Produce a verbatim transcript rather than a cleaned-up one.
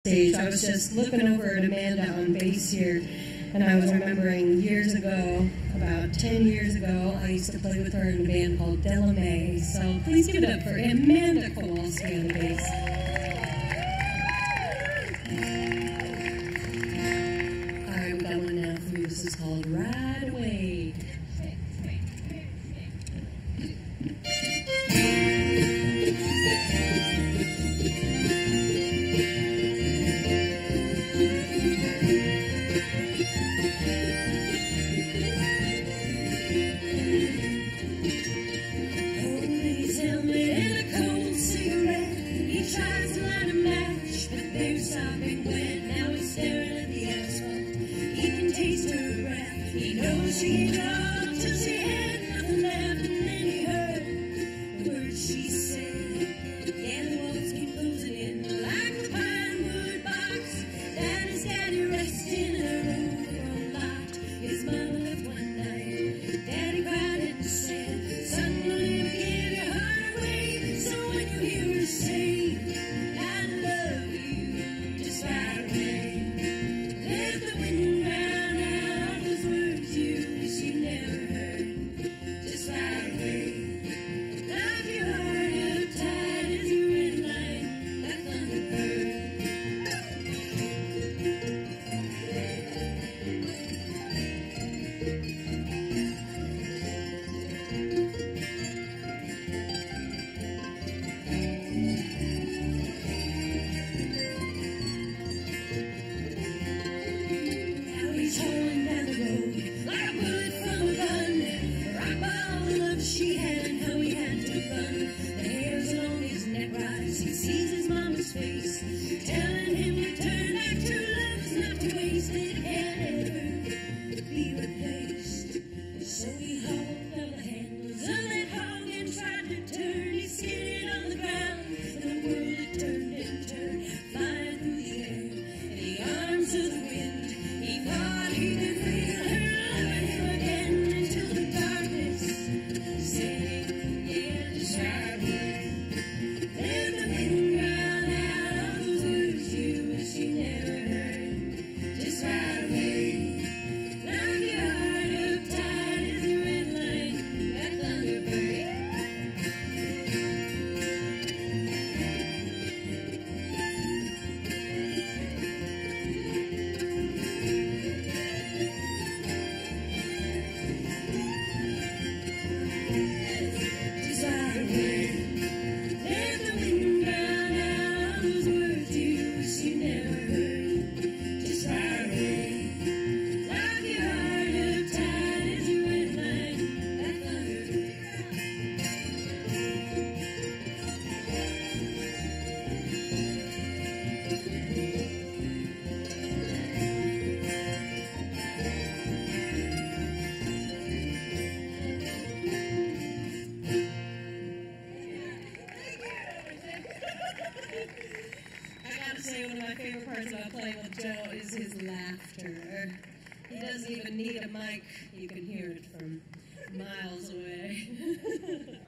stage. I was just looking over at Amanda on bass here, and I was remembering years ago, about ten years ago, I used to play with her in a band called Della May. So please give it up for Amanda Kowalski on the bass. All right, we've got one now for you. This is called Ride Away. He knows she loved till she had nothing left, and then he heard the words she said. Yeah, the walls keep closing in like a pine wood box. Daddy's daddy resting in a room unlocked. His mama left one night. Daddy cried and said, son, you'll never give your heart away. So when you hear her say, I love you, just ride away. Let the wind drown out those words you never heard. Just ride away. Lock your heart up tight as a red light, that thunderbird. Now he's rolling down the road like a bullet from a gun. Rock ball the love she had and how he had to run. The hairs along his neck rise. He sees his mama's face, telling him to turn back. True love's not to waste. It can't ever be replaced. So he hauled down the handles of that hog and tried to turn. He skidded on the ground, and the world had turned and turned, flying through the air in the arms of the wind. He thought he could feel her loving him again into the darkness, saying, yeah, just ride away. Let the wind drown out all those words you wish you never heard. Just ride away. Lock your heart up tight as a red light, that thunderbird. Just ride away. Let the wind drown out all those words you wish you never heard. Just ride away. Lock your heart up tight as a red light, that thunderbird. I gotta say, one of my favorite parts about playing with Joe is his laughter. He doesn't even need a mic. You can hear it from miles away.